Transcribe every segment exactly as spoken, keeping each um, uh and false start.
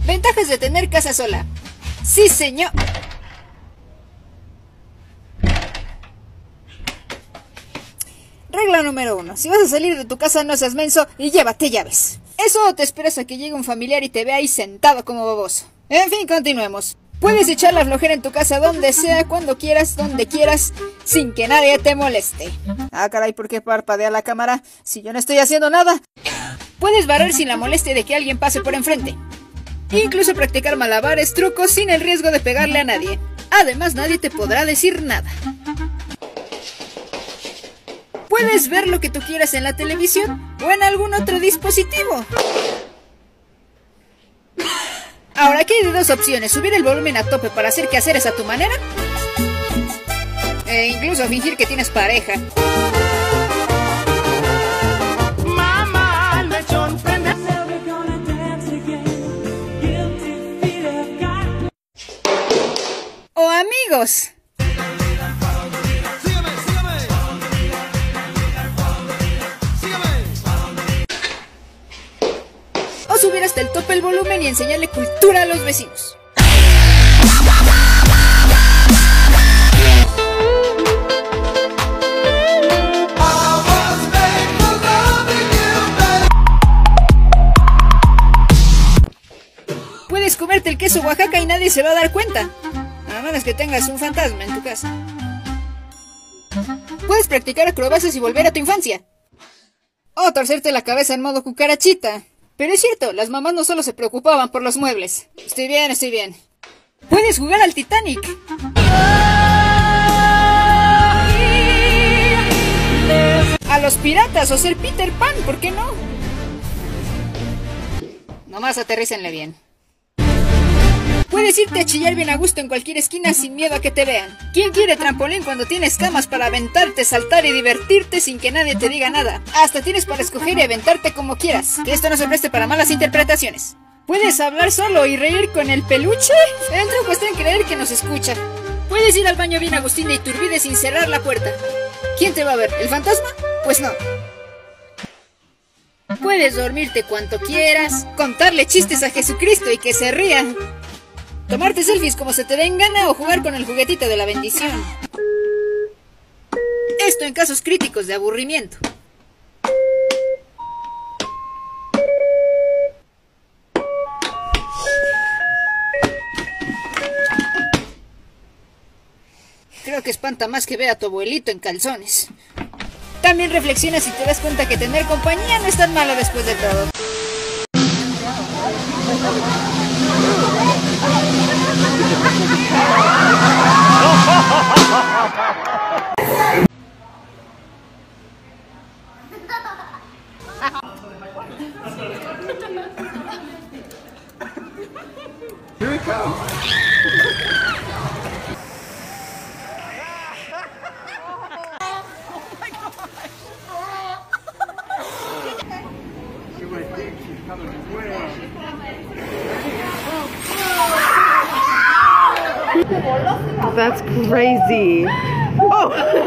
Ventajas de tener casa sola. Sí, señor. Regla número uno. Si vas a salir de tu casa, no seas menso y llévate llaves. Eso te esperas a que llegue un familiar y te vea ahí sentado como baboso. En fin, continuemos. Puedes echar la flojera en tu casa donde sea, cuando quieras, donde quieras, sin que nadie te moleste. Ah, caray, ¿por qué parpadea la cámara si yo no estoy haciendo nada? Puedes barrer sin la molestia de que alguien pase por enfrente. Incluso practicar malabares, trucos, sin el riesgo de pegarle a nadie. Además, nadie te podrá decir nada. Puedes ver lo que tú quieras en la televisión o en algún otro dispositivo. Ahora, aquí hay dos opciones: subir el volumen a tope para hacer quehaceres a tu manera, e incluso fingir que tienes pareja. Mamá, lechón, prende. O amigos. O subir hasta el tope el volumen y enseñarle cultura a los vecinos. Puedes comerte el queso Oaxaca y nadie se va a dar cuenta, a menos que tengas un fantasma en tu casa. Puedes practicar acrobacias y volver a tu infancia. O torcerte la cabeza en modo cucarachita. Pero es cierto, las mamás no solo se preocupaban por los muebles. Estoy bien, estoy bien. Puedes jugar al Titanic. A los piratas o ser Peter Pan, ¿por qué no? Nomás aterrícenle bien. Puedes irte a chillar bien a gusto en cualquier esquina sin miedo a que te vean. ¿Quién quiere trampolín cuando tienes camas para aventarte, saltar y divertirte sin que nadie te diga nada? Hasta tienes para escoger y aventarte como quieras. Que esto no se preste para malas interpretaciones. ¿Puedes hablar solo y reír con el peluche? El truco está en creer que nos escucha. Puedes ir al baño bien Agustín de Iturbide sin cerrar la puerta. ¿Quién te va a ver? ¿El fantasma? Pues no. Puedes dormirte cuanto quieras, contarle chistes a Jesucristo y que se rían, tomarte selfies como se te den gana o jugar con el juguetito de la bendición. Esto en casos críticos de aburrimiento. Creo que espanta más que ver a tu abuelito en calzones. También reflexionas y te das cuenta que tener compañía no es tan malo después de todo. Here it comes. That's crazy. Oh!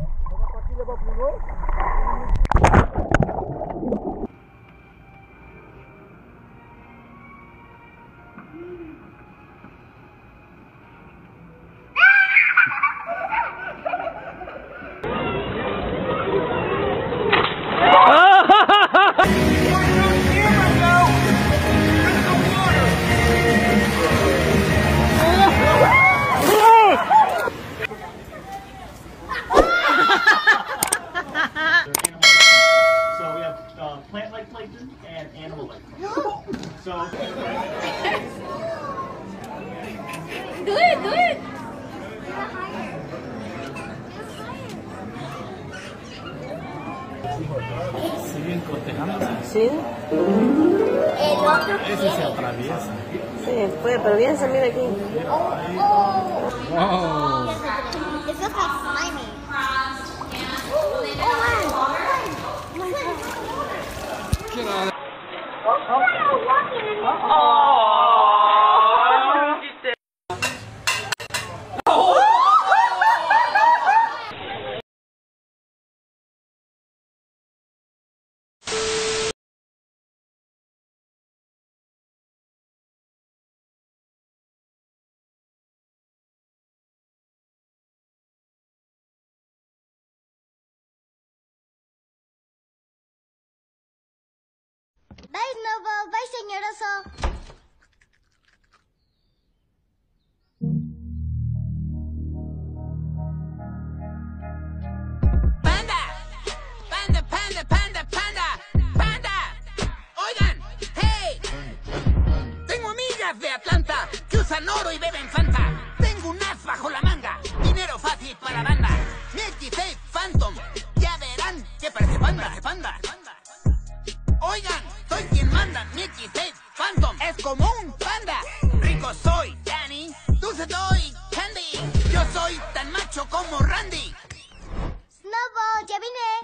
Plant-like plankton and animal-like plankton. So do it, do it. siguen cotejando. Sí. El otro Ese se atraviesa. Sí, puede, pero bien se mira aquí. Wow. It feels like slimy. Bye, Snowball. Bye, señor oso. ¡Panda! ¡Panda, panda, panda, panda! ¡Panda! ¡Oigan! ¡Hey! Tengo amigas de Atlanta que usan oro y beben Fanta. Tengo un as bajo la manga. Dinero fácil para banda. Mickey Safe Phantom. Ya verán que parece panda de panda. Oigan, soy quien manda. Mickey Safe Phantom. Es como un panda. Rico soy, Danny. Dulce doy, Candy. Yo soy tan macho como Randy. Snowball, ya vine.